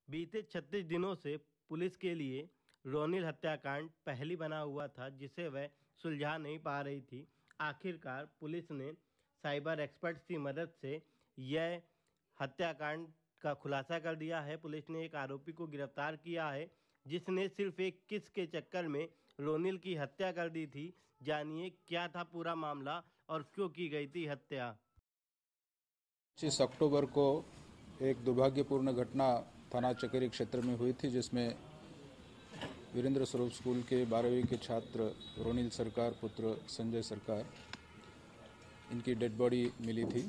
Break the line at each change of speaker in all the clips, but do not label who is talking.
बीते 36 दिनों से पुलिस के लिए रोनिल हत्याकांड पहेली बना हुआ था, जिसे वह सुलझा नहीं पा रही थी। आखिरकार पुलिस ने साइबर एक्सपर्ट्स की मदद से यह हत्याकांड का खुलासा कर दिया है। पुलिस ने एक आरोपी को गिरफ्तार किया है, जिसने सिर्फ एक किस के चक्कर में रोनिल की हत्या कर दी थी। जानिए क्या था पूरा मामला और क्यों की गई थी हत्या।
25 अक्टूबर को एक दुर्भाग्यपूर्ण घटना थाना चकेरी क्षेत्र में हुई थी, जिसमें वीरेंद्र स्वरूप स्कूल के 12वीं के छात्र रोनिल सरकार पुत्र संजय सरकार, इनकी डेड बॉडी मिली थी।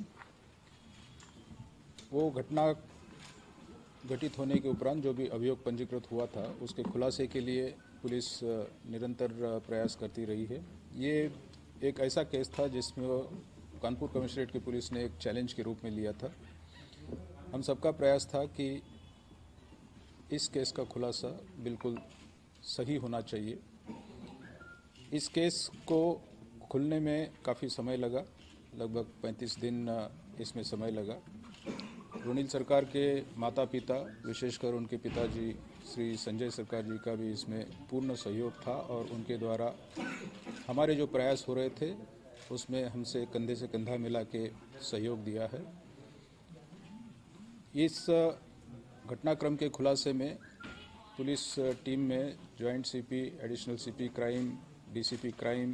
वो घटना घटित होने के उपरांत जो भी अभियोग पंजीकृत हुआ था, उसके खुलासे के लिए पुलिस निरंतर प्रयास करती रही है। ये एक ऐसा केस था जिसमें कानपुर कमिश्नरेट की पुलिस ने एक चैलेंज के रूप में लिया था। हम सबका प्रयास था कि इस केस का खुलासा बिल्कुल सही होना चाहिए। इस केस को खुलने में काफ़ी समय लगा, लगभग 35 दिन इसमें समय लगा। रोनिल सरकार के माता पिता, विशेषकर उनके पिताजी श्री संजय सरकार जी का भी इसमें पूर्ण सहयोग था और उनके द्वारा हमारे जो प्रयास हो रहे थे उसमें हमसे कंधे से कंधा मिला के सहयोग दिया है। इस घटनाक्रम के खुलासे में पुलिस टीम में joint CP, additional CP crime, DCP crime,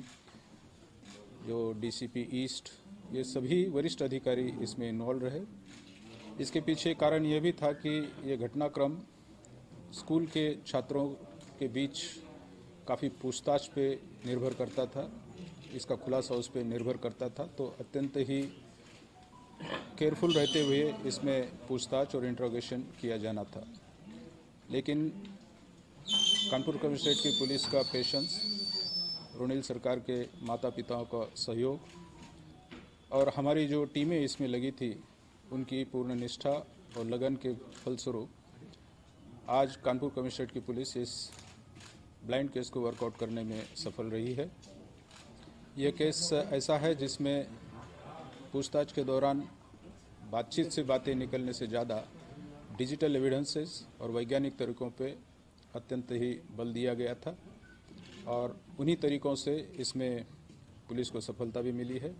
जो डीसीपी ईस्ट, ये सभी वरिष्ठ अधिकारी इसमें इन्वॉल्व रहे। इसके पीछे कारण यह भी था कि ये घटनाक्रम स्कूल के छात्रों के बीच काफ़ी पूछताछ पे निर्भर करता था, इसका खुलासा उस पर निर्भर करता था। तो अत्यंत ही केयरफुल रहते हुए इसमें पूछताछ और इंट्रोगेशन किया जाना था। लेकिन कानपुर कमिश्नरेट की पुलिस का पेशेंस, रोनिल सरकार के माता पिताओं का सहयोग और हमारी जो टीमें इसमें लगी थी, उनकी पूर्ण निष्ठा और लगन के फलस्वरूप आज कानपुर कमिश्नरेट की पुलिस इस ब्लाइंड केस को वर्कआउट करने में सफल रही है। यह केस ऐसा है जिसमें पूछताछ के दौरान बातचीत से बातें निकलने से ज़्यादा डिजिटल एविडेंसेस और वैज्ञानिक तरीकों पे अत्यंत ही बल दिया गया था और उन्हीं तरीकों से इसमें पुलिस को सफलता भी मिली है।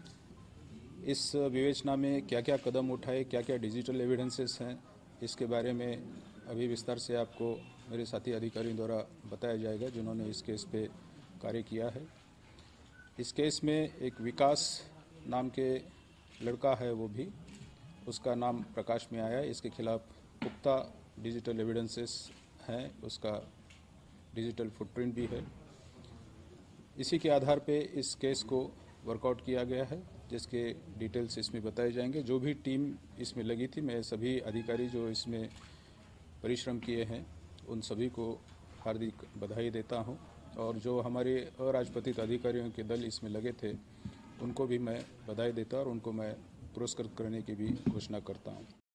इस विवेचना में क्या क्या कदम उठाए, क्या क्या डिजिटल एविडेंसेस हैं, इसके बारे में अभी विस्तार से आपको मेरे साथी अधिकारियों द्वारा बताया जाएगा, जिन्होंने इस केस पे कार्य किया है। इस केस में एक विकास नाम के लड़का है, वो भी, उसका नाम प्रकाश में आया। इसके खिलाफ पुख्ता डिजिटल एविडेंसेस हैं, उसका डिजिटल फुटप्रिंट भी है। इसी के आधार पे इस केस को वर्कआउट किया गया है, जिसके डिटेल्स इसमें बताए जाएंगे। जो भी टीम इसमें लगी थी, मैं सभी अधिकारी जो इसमें परिश्रम किए हैं उन सभी को हार्दिक बधाई देता हूं और जो हमारे अराजपत्रित अधिकारियों के दल इसमें लगे थे उनको भी मैं बधाई देता और उनको मैं पुरस्कृत करने की भी घोषणा करता हूं।